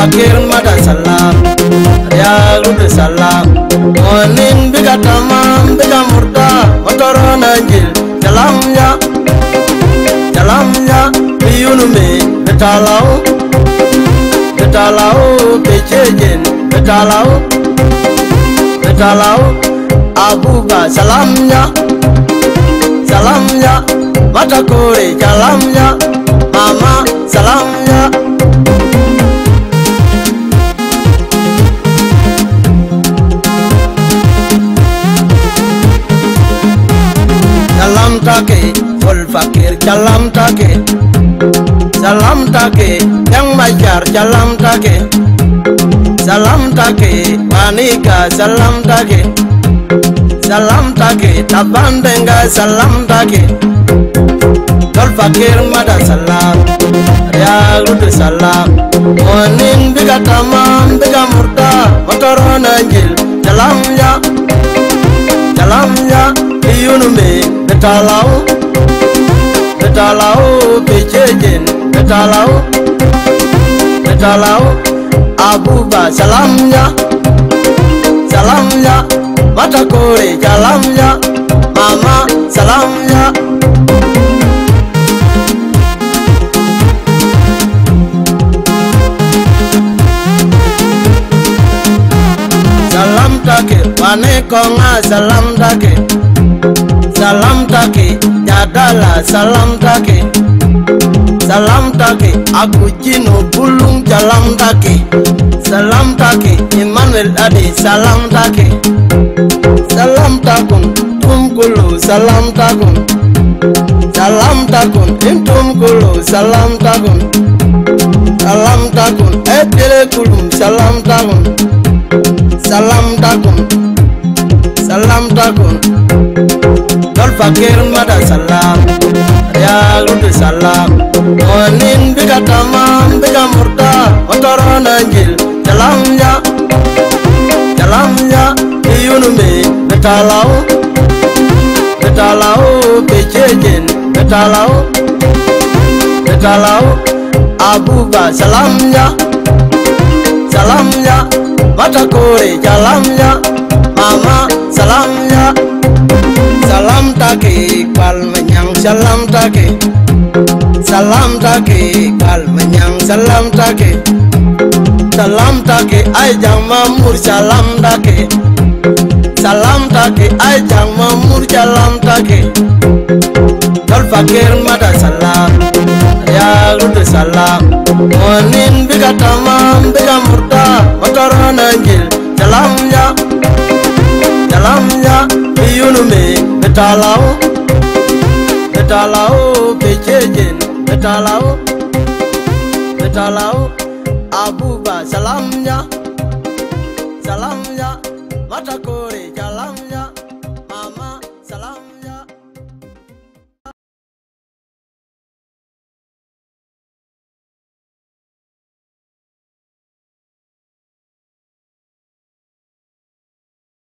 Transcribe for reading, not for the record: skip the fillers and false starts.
fakir mada salam, ya rude salam. Monin biga tamam biga murda, motoron anjil. Jalamnya, jalamnya, biyunume betalau, betalau kecejen, betalau, betalau. Abuba salamnya, salamnya, mata kore jalamnya, mama salamnya. Salam take, ul fakir salam take, salam take, yang majar salam take, salam take, wanika salam take, salam take, tabandenga salam take. Ul fakir mada salam, ya rude salam. Monin biga tamam biga murda, motoron anjil. Jalamnya, jalamnya, biyunume betalau, betalau kecejen, betalau, betalau. Abuba salamnya, salamnya, mata kore jalamnya, mama salamnya. Salam take, wane konga salam take, salam take, jadala salam take, salam take, aku jino bulung salam take, salam take, Emmanuel adi salam take, salam takun, tumkulu salam takun, salam takun, intumkulu salam takun, salam takun, etele kulum salam takun, salam takun, salam takun. Ul fakir mada salam, ya rude salam. Monin biga tamam biga murda, motoron anjil. Jalamnya, jalamnya, biyunume betalau, betalau kecejen, betalau, betalau. Abuba salamnya, salamnya, mata kore jalamnya, mama salamnya. Salam take, kal menyang salam take, salam take, kal menyang salam take, salam take, ay jang mamur salam take, salam take, ay jang mamur salam take. Ul fakir mada salam, ya rude salam. Monin biga tamam biga murda, motoron anjil. Jalamnya, jalamnya, biyunume betalau, betalau kecejen, betalau, betalau. Abuba salamnya, salamnya, mata kore jalamnya.